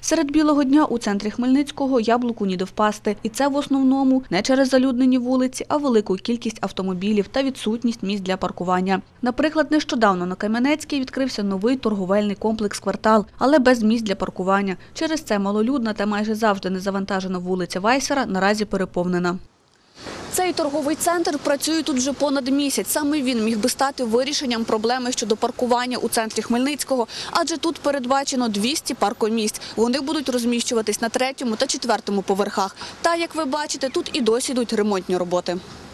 Серед білого дня у центрі Хмельницького яблуку ніде впасти. І це в основному не через залюднені вулиці, а велику кількість автомобілів та відсутність місць для паркування. Наприклад, нещодавно на Кам'янецькій відкрився новий торговельний комплекс «Квартал», але без місць для паркування. Через це малолюдна та майже завжди незавантажена вулиця Вайсера наразі переповнена. Цей торговий центр працює тут вже понад місяць. Саме він міг би стати вирішенням проблеми щодо паркування у центрі Хмельницького, адже тут передбачено 200 паркомісць. Вони будуть розміщуватись на 3-му та 4-му поверхах. Та, як ви бачите, тут і досі йдуть ремонтні роботи.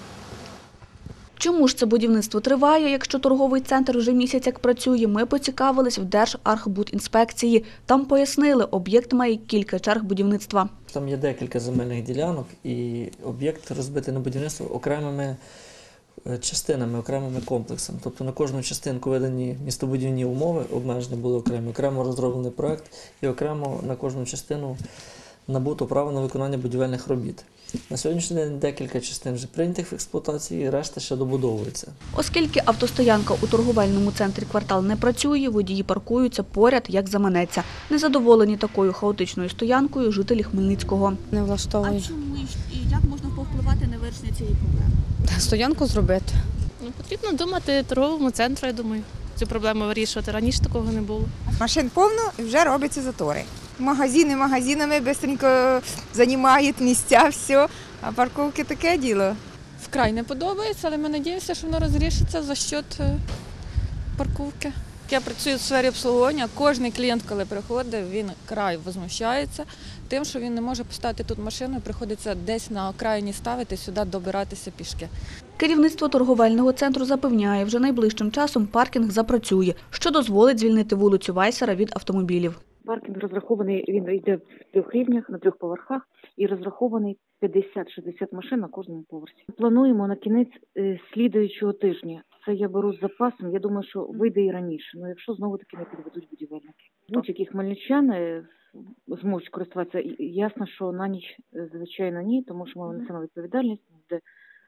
Чому ж це будівництво триває, якщо торговий центр вже місяць як працює, ми поцікавились в Держархбудінспекції. Там пояснили, об'єкт має кілька черг будівництва. Там є декілька земельних ділянок і об'єкт розбитий на будівництво окремими частинами, окремими комплексами. Тобто на кожну частинку видані містобудівні умови, обмеження були окремо розроблений проєкт і окремо на кожну частину набуто право на виконання будівельних робіт. На сьогоднішній день декілька частин вже прийнятих в експлуатацію, решта ще добудовується. Оскільки автостоянка у торговельному центрі «Квартал» не працює, водії паркуються поряд, як заманеться. Незадоволені такою хаотичною стоянкою жителі Хмельницького. Не влаштовує. А чому і як можна повпливати на вирішення цієї проблеми? Стоянку зробити. Потрібно думати торговому центру, я думаю, цю проблему вирішувати. Раніше такого не було. Машин повно і вже робляться затори. Магазини магазинами швидко займають місця, все, а парковки таке діло. Вкрай не подобається, але ми сподіваємося, що воно розрішиться за счет парковки. Я працюю в сфері обслуговування, кожен клієнт, коли приходить, він край возмущається тим, що він не може поставити тут машину, приходиться десь на окраїні ставити, сюди добиратися пішки. Керівництво торговельного центру запевняє, вже найближчим часом паркінг запрацює, що дозволить звільнити вулицю Вайсера від автомобілів. Паркінг розрахований, він йде в 3 рівнях, на 3 поверхах і розрахований 50-60 машин на кожному поверсі. Плануємо на кінець слідуючого тижня. Це я беру з запасом, я думаю, що вийде і раніше. Ну, якщо знову-таки не підведуть будівельники. Будь-які хмельничани зможуть користуватися. Ясно, що на ніч, звичайно, ні, тому що ми несемо відповідальність, буде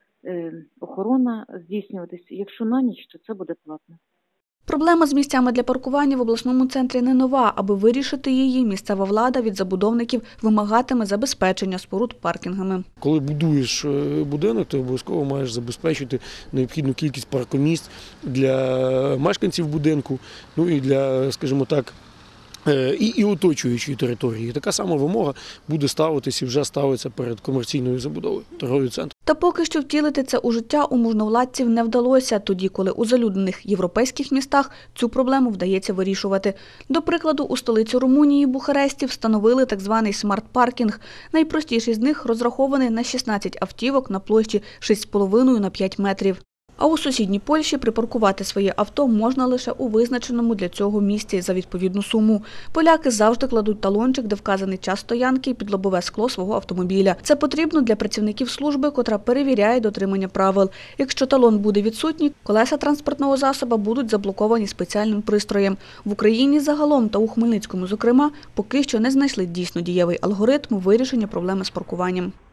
охорона здійснюватись. Якщо на ніч, то це буде платно. Проблема з місцями для паркування в обласному центрі не нова. Аби вирішити її, місцева влада від забудовників вимагатиме забезпечення споруд паркінгами. Коли будуєш будинок, ти обов'язково маєш забезпечити необхідну кількість паркомісць для мешканців будинку, ну і для, скажімо так, і оточуючої території. Така сама вимога буде ставитися і вже ставиться перед комерційною забудовою торгового центру. Та поки що втілити це у життя у можновладців не вдалося, тоді коли у залюднених європейських містах цю проблему вдається вирішувати. До прикладу, у столиці Румунії Бухаресті встановили так званий смарт-паркінг. Найпростіший з них розрахований на 16 автівок на площі 6,5 на 5 метрів. А у сусідній Польщі припаркувати своє авто можна лише у визначеному для цього місці за відповідну суму. Поляки завжди кладуть талончик, де вказаний час стоянки, під лобове скло свого автомобіля. Це потрібно для працівників служби, котра перевіряє дотримання правил. Якщо талон буде відсутній, колеса транспортного засоба будуть заблоковані спеціальним пристроєм. В Україні загалом та у Хмельницькому, зокрема, поки що не знайшли дійсно дієвий алгоритм вирішення проблеми з паркуванням.